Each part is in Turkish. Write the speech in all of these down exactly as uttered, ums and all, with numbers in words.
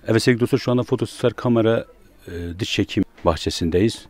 Evet sevgili dostlar, şu anda Fotostar Kamera e, dış çekim bahçesindeyiz.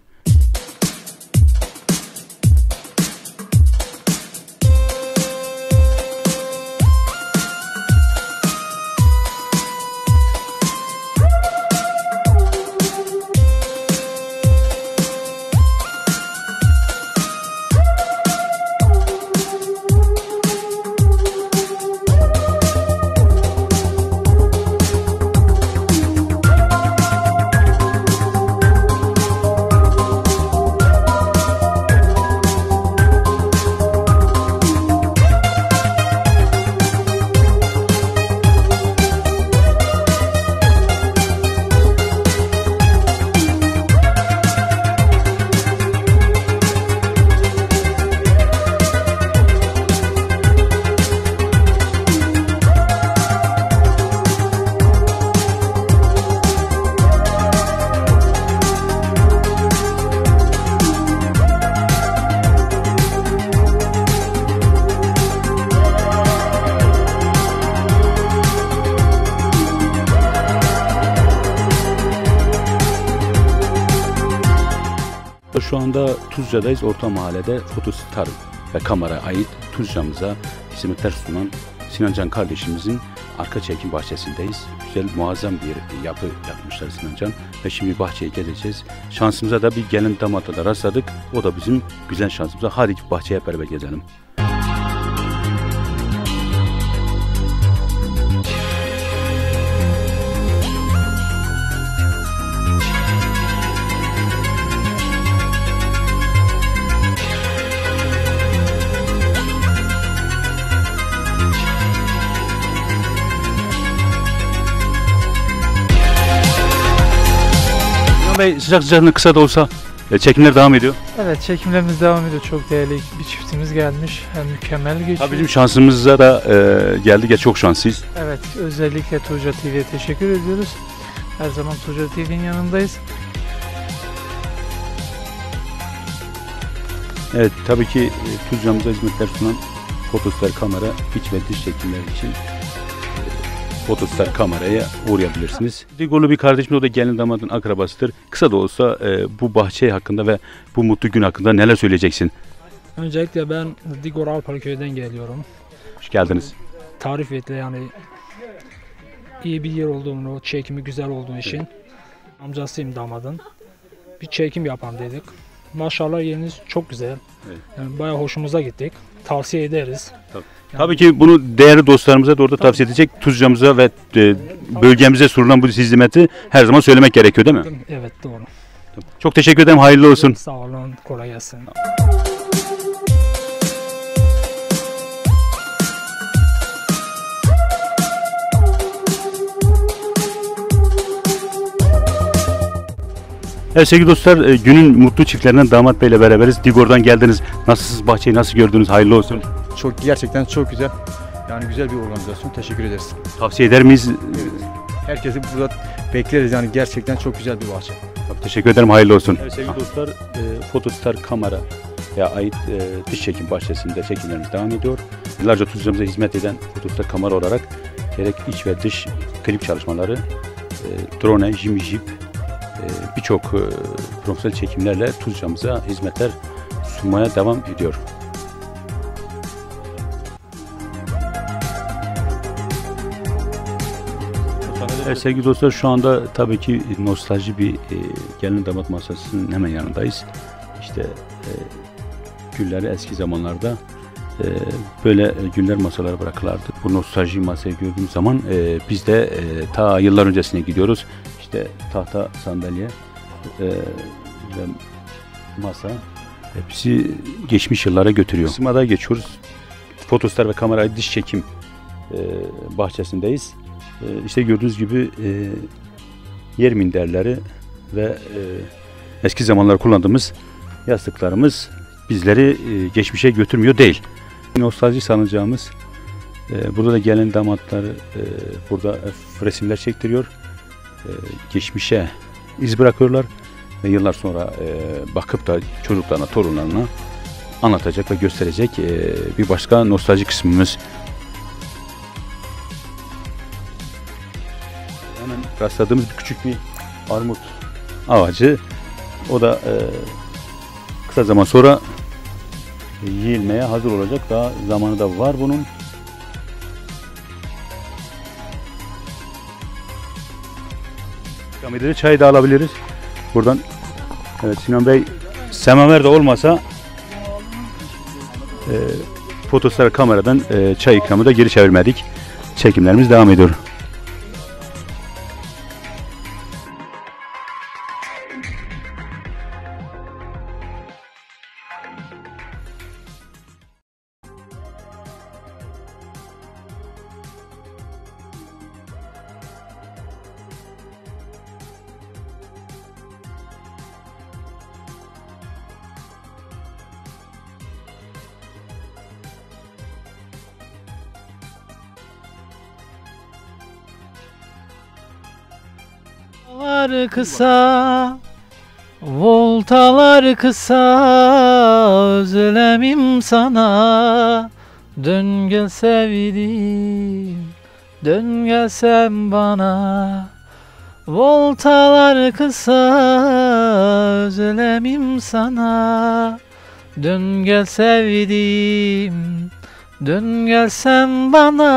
Şu anda Tuzca'dayız. Orta Mahallede Fotostar ve Kamera ait Tuzca'mıza hizmetler sunan Sinan Can kardeşimizin arka çekim bahçesindeyiz. Güzel, muazzam bir yapı yapmışlar Sinan Can. Ve şimdi bahçeyi gezeceğiz. Şansımıza da bir gelin damata da rastladık. O da bizim güzel şansımıza. Hadi bahçeye hep beraber gezelim. Bey, sıcak sıcağına kısa da olsa çekimler devam ediyor. Evet, çekimlerimiz devam ediyor. Çok değerli bir çiftimiz gelmiş. Hem mükemmel geçiyor. Tabii bizim şansımıza da e, geldik ya, çok şanslıyız. Evet, özellikle Tuzca T V'ye teşekkür ediyoruz. Her zaman Tuzca T V'nin yanındayız. Evet, tabii ki e, Tuzca'mıza hizmetler sunan Fotostar Kamera iç ve dış çekimler için Fotostar Kamera'ya uğrayabilirsiniz. Digorlu bir kardeşimiz, o da gelin damadın akrabasıdır. Kısa da olsa e, bu bahçe hakkında ve bu mutlu gün hakkında neler söyleyeceksin? Öncelikle ben Digor Alparköy'den geliyorum. Hoş geldiniz. Tarif etti, yani iyi bir yer olduğunu, çekimi güzel olduğu için. Evet. Amcasıyım damadın. Bir çekim yapan dedik. Maşallah yeriniz çok güzel. Evet. Yani bayağı hoşumuza gittik. Tavsiye ederiz. Tabii. Yani tabii ki bunu değerli dostlarımıza da orada tabii tavsiye edecek. Tuzca'mıza ve e, bölgemize sunulan bu hizmeti her zaman söylemek gerekiyor değil mi? Evet, doğru. Çok teşekkür ederim. Hayırlı olsun. Sağ olun. Kolay gelsin. Evet sevgili dostlar, günün mutlu çiftlerinden Damat Bey ile beraberiz. Digor'dan geldiniz. Nasılsınız? Bahçeyi nasıl gördünüz? Hayırlı olsun. Çok, gerçekten çok güzel. Yani güzel bir organizasyon. Teşekkür ederiz. Tavsiye eder miyiz? Herkesi burada bekleriz. Yani gerçekten çok güzel bir bahçe. Çok teşekkür ederim. Hayırlı olsun. Evet sevgili dostlar, e, Fotostar Kamera'ya ait e, dış çekim bahçesinde çekimlerimiz devam ediyor. Yıllarca Tuzca'mıza hizmet eden Fotostar Kamera olarak gerek iç ve dış klip çalışmaları, e, drone, Jimmy Jeep, birçok profesyonel çekimlerle Tuzca'mıza hizmetler sunmaya devam ediyor. Evet sevgili dostlar, şu anda tabii ki nostalji bir e, gelin damat masasının hemen yanındayız. İşte e, gülleri eski zamanlarda e, böyle güller masalara bırakırlardı. Bu nostalji masayı gördüğüm zaman e, biz de e, ta yıllar öncesine gidiyoruz. İşte tahta, sandalye e, ve masa hepsi geçmiş yıllara götürüyor. Kısmada geçiyoruz. Fotostar ve Kamera dış çekim e, bahçesindeyiz. E, işte gördüğünüz gibi e, yer minderleri ve e, eski zamanlar kullandığımız yastıklarımız bizleri e, geçmişe götürmüyor değil. Nostalji sanacağımız e, burada da gelin damatları e, burada resimler çektiriyor. E, geçmişe iz bırakıyorlar ve yıllar sonra e, bakıp da çocuklarına, torunlarına anlatacak ve gösterecek e, bir başka nostalji kısmımız. Hemen rastladığımız bir küçük bir armut ağacı. O da e, kısa zaman sonra yiyilmeye hazır olacak. Daha zamanı da var bunun. Kamilleri çayı da alabiliriz. Buradan evet Sinan Bey, semaver de olmasa e, fotostar kameradan e, çay ikramı da geri çevirmedik. Çekimlerimiz devam ediyor. Voltalar kısa, voltalar kısa, özlemim sana. Dön gel sevdiğim, dön gel sen bana. Voltalar kısa, özlemim sana. Dön gel sevdiğim, dön gel sen bana.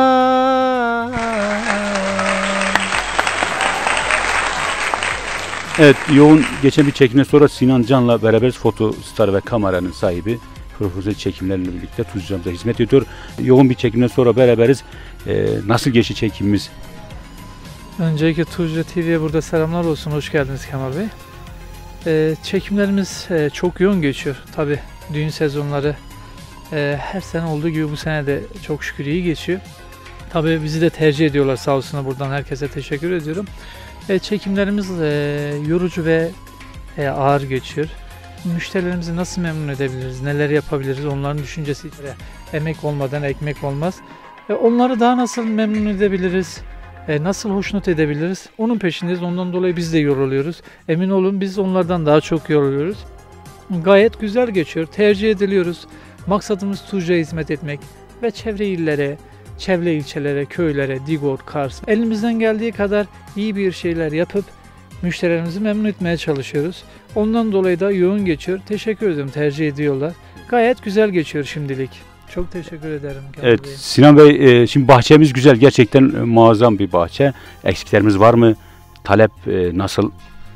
Evet, yoğun geçen bir çekimden sonra Sinan Can'la beraber Fotostar ve kameranın sahibi profesyonel çekimlerle birlikte Tuzca'mıza hizmet ediyor. Yoğun bir çekimden sonra beraberiz. Ee, nasıl geçti çekimimiz? Öncelikle Tuzca T V'ye burada selamlar olsun. Hoş geldiniz Kemal Bey. Ee, çekimlerimiz e, çok yoğun geçiyor. Tabii düğün sezonları e, her sene olduğu gibi bu sene de çok şükür iyi geçiyor. Tabii bizi de tercih ediyorlar, sağ olsunlar, buradan herkese teşekkür ediyorum. E, çekimlerimiz e, yorucu ve e, ağır geçiyor. Müşterilerimizi nasıl memnun edebiliriz, neler yapabiliriz, onların düşüncesi, emek olmadan ekmek olmaz. E, onları daha nasıl memnun edebiliriz, e, nasıl hoşnut edebiliriz, onun peşindeyiz. Ondan dolayı biz de yoruluyoruz. Emin olun biz onlardan daha çok yoruluyoruz. Gayet güzel geçiyor, tercih ediliyoruz. Maksadımız Tuzca'ya hizmet etmek ve çevre illere, çevre ilçelere, köylere, Digor, Kars, elimizden geldiği kadar iyi bir şeyler yapıp müşterilerimizi memnun etmeye çalışıyoruz. Ondan dolayı da yoğun geçiyor. Teşekkür ederim, tercih ediyorlar. Gayet güzel geçiyor şimdilik. Çok teşekkür ederim. Evet Bey. Sinan Bey, e, şimdi bahçemiz güzel, gerçekten e, muazzam bir bahçe. Eksiklerimiz var mı? Talep e, nasıl?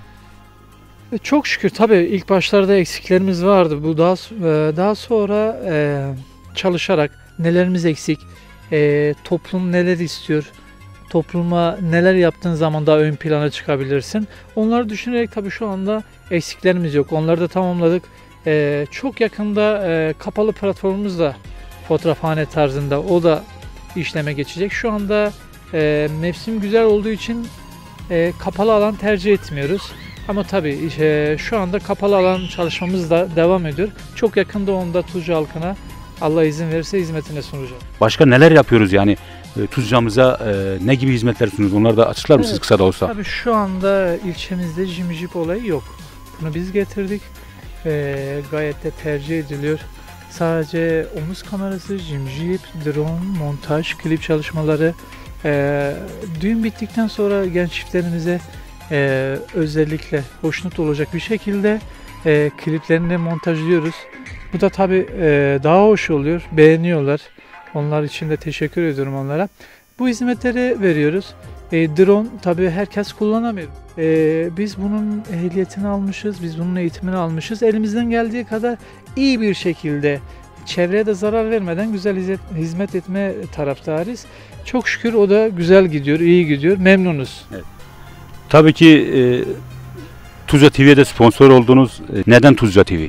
E, çok şükür tabii ilk başlarda eksiklerimiz vardı. Bu daha e, daha sonra e, çalışarak nelerimiz eksik, E, toplum neler istiyor, topluma neler yaptığın zaman daha ön plana çıkabilirsin. Onları düşünerek tabii şu anda eksiklerimiz yok. Onları da tamamladık. E, çok yakında e, kapalı platformumuz da fotoğrafhane tarzında, o da işleme geçecek. Şu anda e, mevsim güzel olduğu için e, kapalı alan tercih etmiyoruz. Ama tabii e, şu anda kapalı alan çalışmamız da devam ediyor. Çok yakında onu da Tuzca halkına, Allah izin verirse, hizmetine sunacağım. Başka neler yapıyoruz yani? E, Tuzca'mıza e, ne gibi hizmetler sunuyoruz? Onları da açıklar mısınız Evet, kısa da olsa? Tabii şu anda ilçemizde Jim Jeep olayı yok. Bunu biz getirdik. E, gayet de tercih ediliyor. Sadece omuz kamerası, Jim Jeep, drone, montaj, klip çalışmaları. E, düğün bittikten sonra genç çiftlerimize e, özellikle hoşnut olacak bir şekilde e, kliplerini montajlıyoruz. Bu da tabii e, daha hoş oluyor, beğeniyorlar. Onlar için de teşekkür ediyorum onlara. Bu hizmetleri veriyoruz. E, drone tabii herkes kullanamıyor. E, biz bunun ehliyetini almışız, biz bunun eğitimini almışız. Elimizden geldiği kadar iyi bir şekilde, çevreye de zarar vermeden güzel hizmet etme taraftarıyız. Çok şükür o da güzel gidiyor, iyi gidiyor, memnunuz. Evet. Tabii ki e, Tuzca T V'ye de sponsor oldunuz. E, neden Tuzca T V?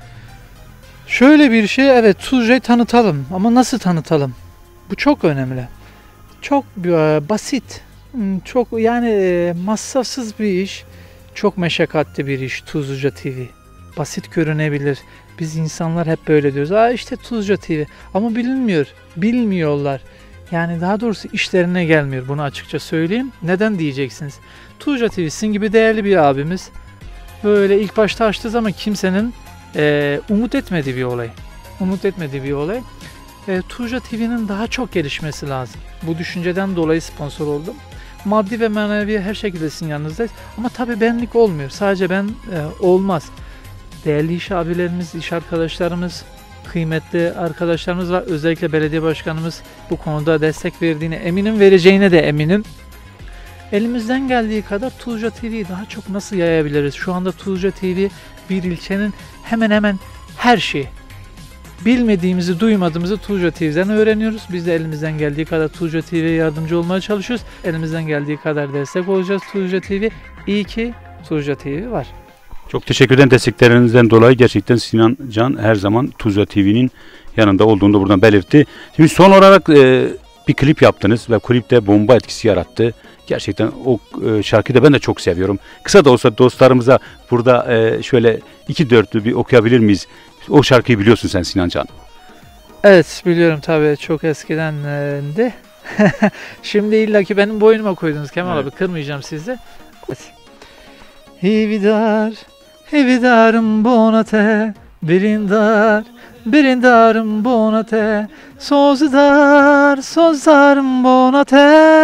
Şöyle bir şey, evet, Tuzca'yı tanıtalım ama nasıl tanıtalım? Bu çok önemli. Çok e, basit, çok yani e, masrafsız bir iş, çok meşakkatli bir iş Tuzca T V. Basit görünebilir. Biz insanlar hep böyle diyoruz. Aa işte Tuzca T V. Ama bilinmiyor, bilmiyorlar. Yani daha doğrusu işlerine gelmiyor, bunu açıkça söyleyeyim. Neden diyeceksiniz? Tuzca T V sizin gibi değerli bir abimiz. Böyle ilk başta açtığı zaman kimsenin e, umut etmediği bir olay. Umut etmediği bir olay. E, Tuzca T V'nin daha çok gelişmesi lazım. Bu düşünceden dolayı sponsor oldum. maddi ve manevi her şekilde sizin yanınızdayız. Ama tabii benlik olmuyor. Sadece ben e, olmaz. Değerli iş abilerimiz, iş arkadaşlarımız, kıymetli arkadaşlarımız var. Özellikle belediye başkanımız bu konuda destek verdiğine eminim, vereceğine de eminim. Elimizden geldiği kadar Tuzca T V'yi daha çok nasıl yayabiliriz? Şu anda Tuzca T V bir ilçenin hemen hemen her şeyi. Bilmediğimizi, duymadığımızı Tuzca T V'den öğreniyoruz. Biz de elimizden geldiği kadar Tuzca T V'ye yardımcı olmaya çalışıyoruz. Elimizden geldiği kadar destek olacağız Tuzca T V. İyi ki Tuzca T V var. Çok teşekkür ederim desteklerinizden dolayı. Gerçekten Sinan Can her zaman Tuzca T V'nin yanında olduğunu da buradan belirtti. Şimdi son olarak e, bir klip yaptınız ve klipte bomba etkisi yarattı. Gerçekten o e, şarkıyı da ben de çok seviyorum. Kısa da olsa dostlarımıza burada e, şöyle iki dörtlü bir okuyabilir miyiz? O şarkıyı biliyorsun sen Sinan Can. Evet biliyorum tabii, çok eskiden de. Şimdi illaki benim boynuma koydunuz Kemal Evet. abi, kırmayacağım sizi. Evet. Hividar, hividarım bonate, birindar, birindarım bonate, sozdar, sozdarım bonate,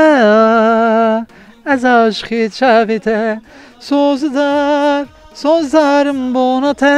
az aşkı çavite, sozdar, sozdarım bonate,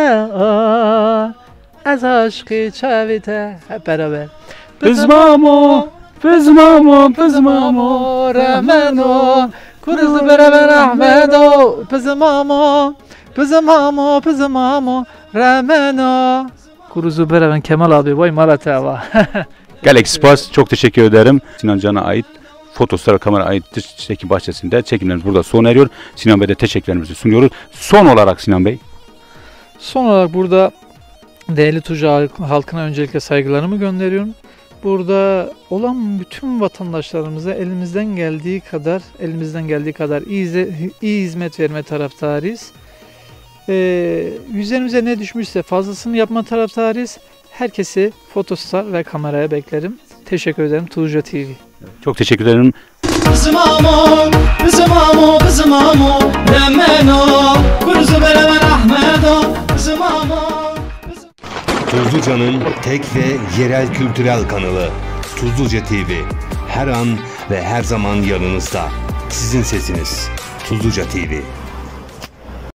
az aşkı çavite. Hep beraber. Pızmamo, pızmamo, pızmamo, Rameno, kuruzu beraber Ahmedo, pızmamo, pızmamo, pızmamo, Rameno. Kuruzu beraber Kemal abi, vay Malatya. Galaxy Pass, çok teşekkür ederim. Sinan Can'a ait Fotostar kamera aittir. Çekim bahçesinde çekimlerimiz burada sona eriyor. Sinan Bey'e teşekkürlerimizi sunuyoruz. Son olarak Sinan Bey. Son olarak burada değerli Tuzca halkına öncelikle saygılarımı gönderiyorum. Burada olan bütün vatandaşlarımıza elimizden geldiği kadar, elimizden geldiği kadar iyi, iyi hizmet verme taraftarıyız. Ee, üzerimize ne düşmüşse fazlasını yapma taraftarıyız. Herkesi Fotostar ve kameraya beklerim. Teşekkür ederim Tuzca T V. Çok teşekkür ederim. Bizim amo, bizim amo, bizim amo, Rameno, kuruzu beraber Ahmedo, bizim amo. Tuzluca'nın tek ve yerel kültürel kanalı Tuzluca T V. Her an ve her zaman yanınızda. Sizin sesiniz Tuzluca T V.